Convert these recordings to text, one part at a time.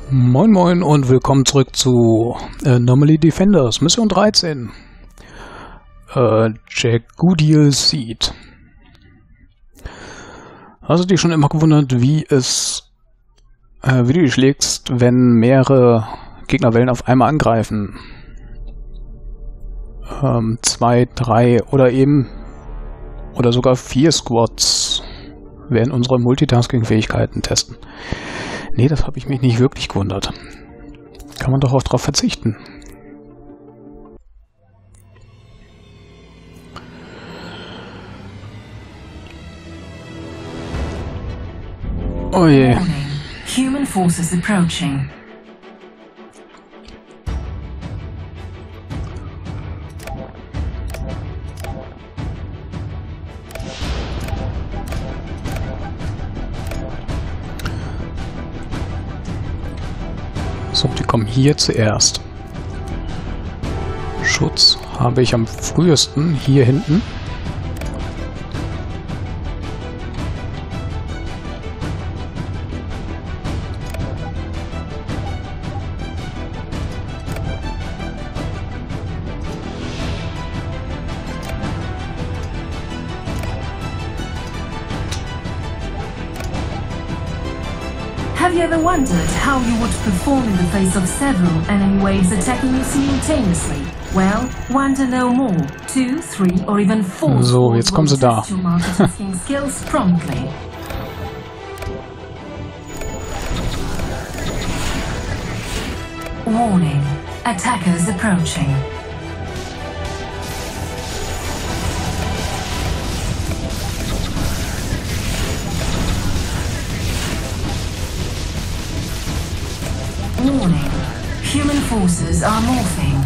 Moin Moin und willkommen zurück zu Anomaly Defenders, Mission 13. Jagudiel Seed. Hast du dich schon immer gewundert, wie du dich schlägst, wenn mehrere Gegnerwellen auf einmal angreifen? 2, 3 oder sogar 4 Squads werden unsere Multitasking-Fähigkeiten testen. Nee, das habe ich mich nicht wirklich gewundert. Kann man doch auch drauf verzichten. Oh je. Human forces approaching. So, die kommen hier zuerst. Schutz habe ich am frühesten hier hinten. Have you ever wondered how you would perform in the face of several enemy waves attacking you simultaneously? Well, wonder no more. 2, 3 or even 4 So, jetzt kommen sie da. multitasking skills promptly. Warning. Attackers approaching. Warning. Human forces are morphing.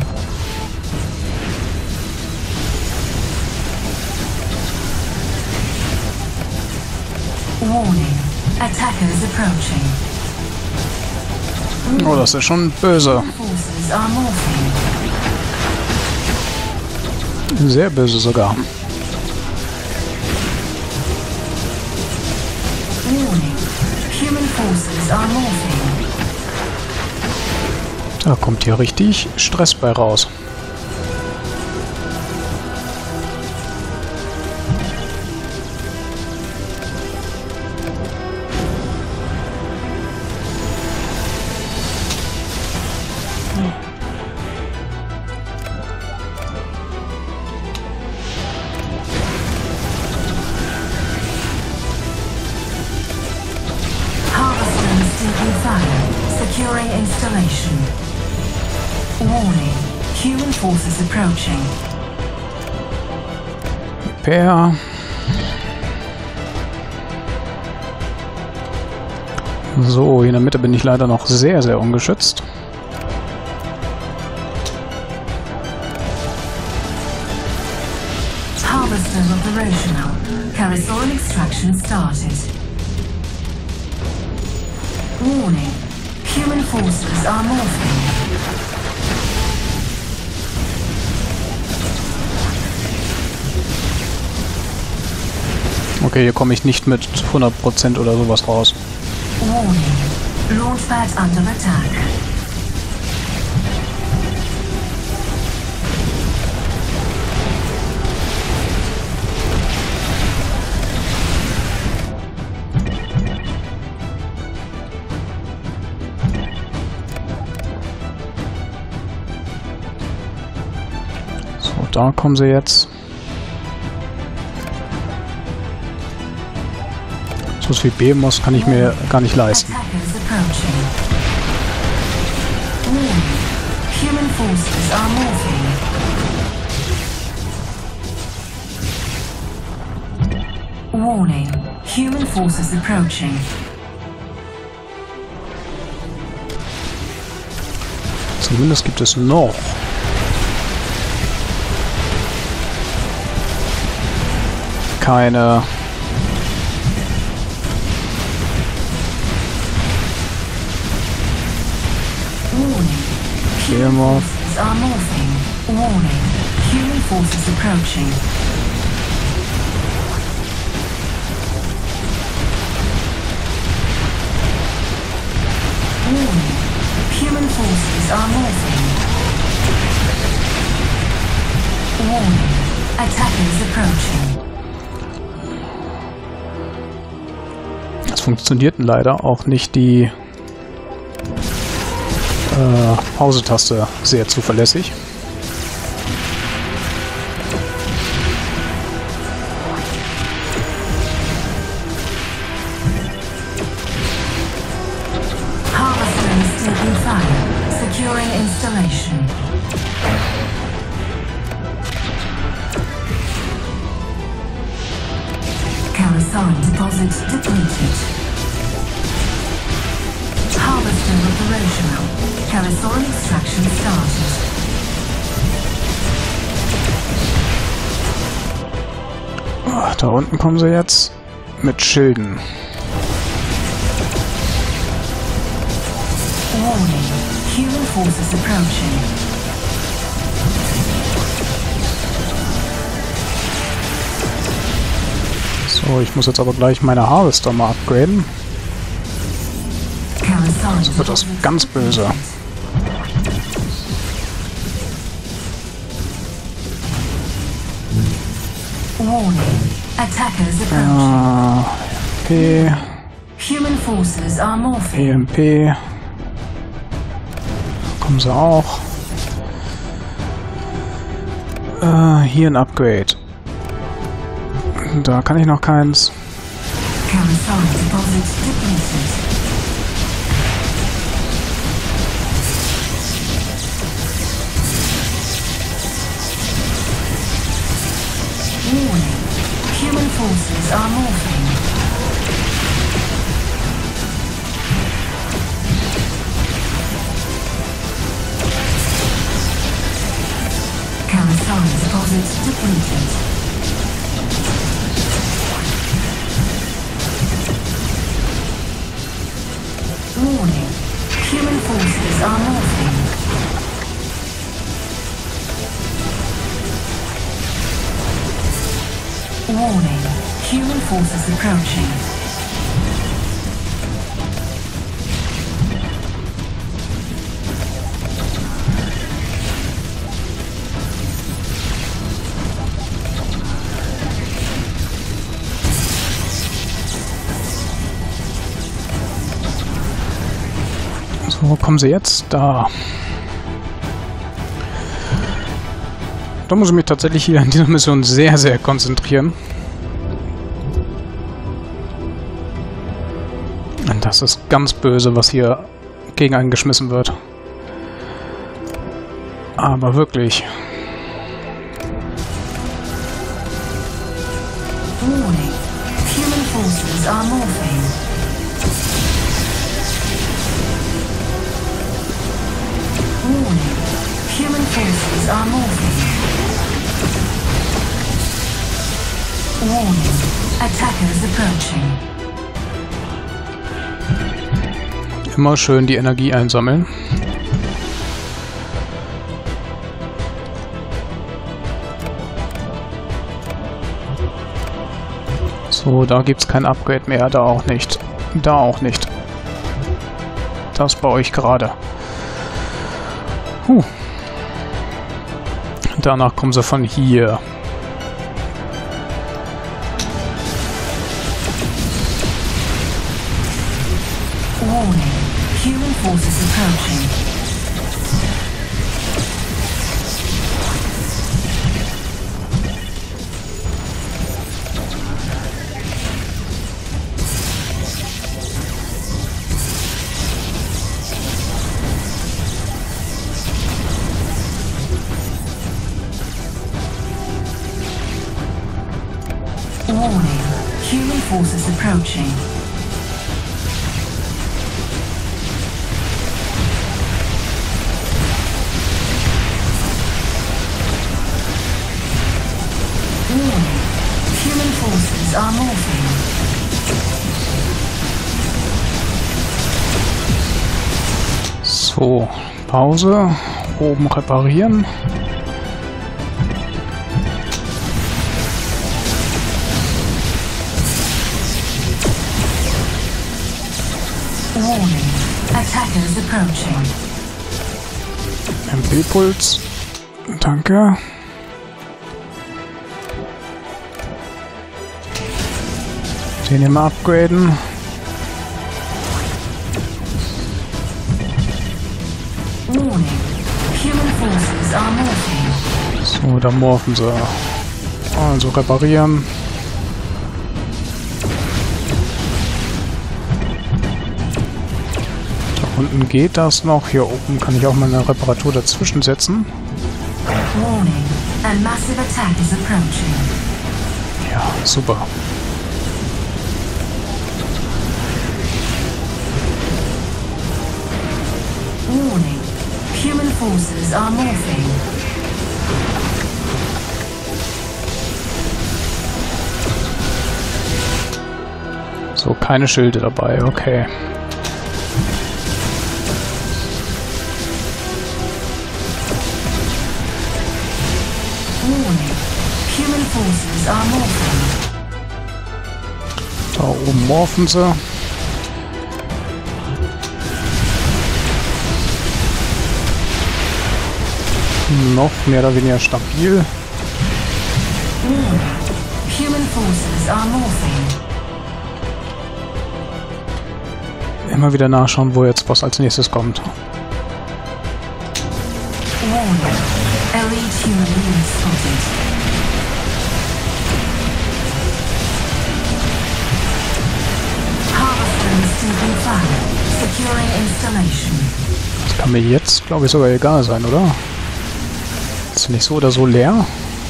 Warning. Attackers approaching. Oh, das ist schon böse. Forces are morphing. Sehr böse sogar. Warning. Human forces are morphing. Da kommt hier richtig Stress bei raus. Harvesters taking fire. Securing installation. Warning. Human forces approaching. Per. So, hier in der Mitte bin ich leider noch sehr, sehr ungeschützt. Harvester operational. Carisol extraction started. Warning. Human forces are morphing. Okay, hier komme ich nicht mit 100% oder sowas raus. Warning. Launchpad under attack. So, da kommen sie jetzt. So viel BMOS kann ich mir gar nicht leisten. Attackers approaching. Warning. Human forces are morphing. Warning. Human forces approaching. Zumindest gibt es noch keine BMOS. Forces are morphing. Warning. Human forces approaching. Warning. forces are morphing. Warning. Attackers approaching. Es funktionierten leider auch nicht die Pause-Taste sehr zuverlässig. Harvester is taking fire. Securing installation. Carasan deposit depleted. Harvester operational. Carasan extraction started. Da unten kommen sie jetzt mit Schilden. Warning. Human forces approaching. So, ich muss jetzt aber gleich meine Harvester mal upgraden. Sonst wird das ganz böse. Warning. Attackers approaching. P. Human forces are morphing. EMP. Kommen sie auch. Hier ein Upgrade. Da kann ich noch keins. Carasan deposit depleted. Warning. Human forces are morphing. Carasan deposit depleted. Warning. Human forces are morphing. Warning. Human forces approaching. So, wo kommen sie jetzt? Da. Da muss ich mich tatsächlich hier in dieser Mission sehr, sehr konzentrieren. Und das ist ganz böse, was hier gegen einen geschmissen wird. Aber wirklich. Warning. Human forces are morphing. Warning. Human forces are morphing. Warning. Attackers approaching. Immer schön die Energie einsammeln. So, da gibt es kein Upgrade mehr, da auch nicht. Da auch nicht. Das baue ich gerade. Danach kommen sie von hier. Warning. Human forces approaching. Warning. Human forces approaching. Warning. Human forces are morphing. So, Pause. Oben reparieren. Warning. Attackers approaching. MP-Puls. Danke. Den hier mal upgraden. So, da morphen sie. Also reparieren. Da unten geht das noch. Hier oben kann ich auch mal eine Reparatur dazwischen setzen. Ja, super. Warning. Human forces are morphing. So, keine Schilde dabei, okay. Warning. Human forces are morphing. Da oben morphen sie. Noch mehr oder weniger stabil. Human forces are morphing. Immer wieder nachschauen, wo jetzt was als nächstes kommt. Warning. Elite human beings spotted. Harvesters taking fire. Securing installation. Das kann mir jetzt, glaube ich, sogar egal sein, oder? Ist nicht so oder so leer?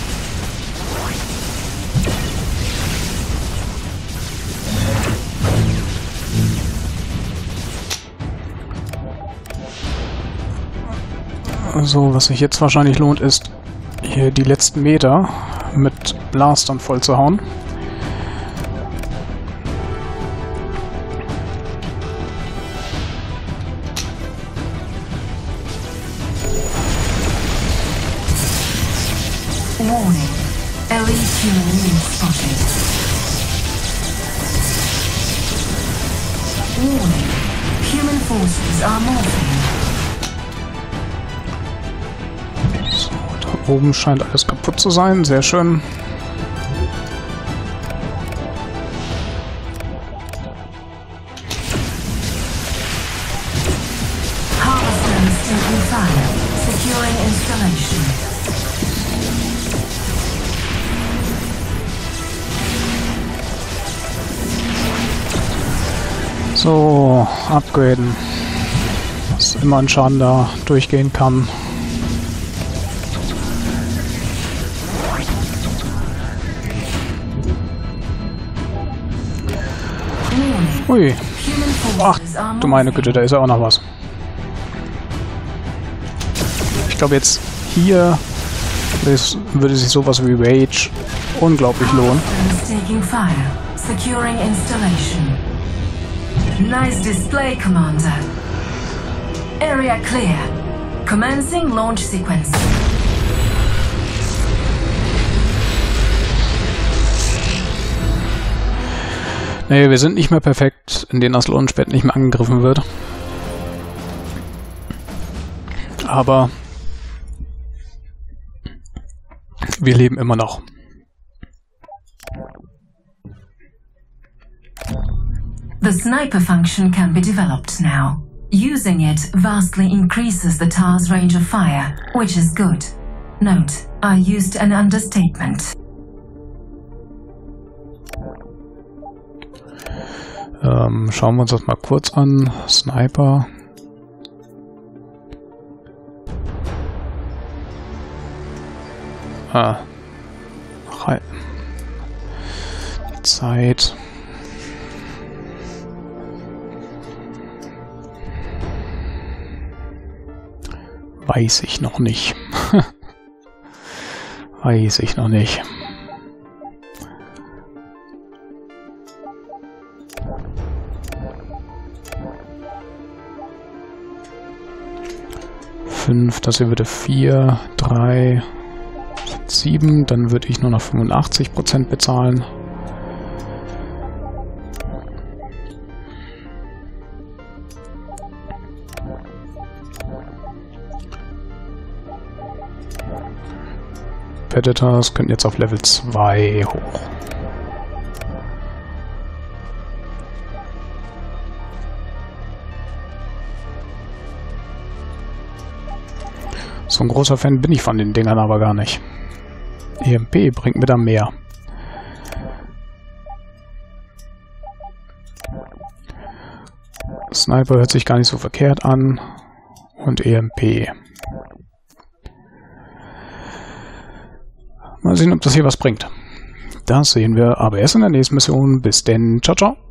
Also, was sich jetzt wahrscheinlich lohnt, ist, hier die letzten Meter mit Blastern voll zu hauen. Warning. Elite human beings spotted. Warning. Human forces are morphing. So, da oben scheint alles kaputt zu sein. Sehr schön. Harvesters taking fire. Securing installation. So, upgraden. Dass immer ein Schaden da durchgehen kann. Ui. Ach, du meine Güte, da ist ja auch noch was. Ich glaube jetzt hier würde sich sowas wie Rage unglaublich lohnen. Securing installation. Nice display, Commander. Area clear. Commencing launch sequence. Nee, wir sind nicht mehr perfekt, in denen das Launchpad nicht mehr angegriffen wird. Aber wir leben immer noch. The sniper function can be developed now. Using it vastly increases the TAR's range of fire, which is good. Note, I used an understatement. Schauen wir uns das mal kurz an. Sniper. Die Zeit. Weiß ich noch nicht. Weiß ich noch nicht. Das hier würde 4, 3, 7, dann würde ich nur noch 85% bezahlen. Predators könnten jetzt auf Level 2 hoch. So ein großer Fan bin ich von den Dingern aber gar nicht. EMP bringt mir da mehr. Sniper hört sich gar nicht so verkehrt an. Und EMP. Mal sehen, ob das hier was bringt. Das sehen wir aber erst in der nächsten Mission. Bis denn. Ciao, ciao.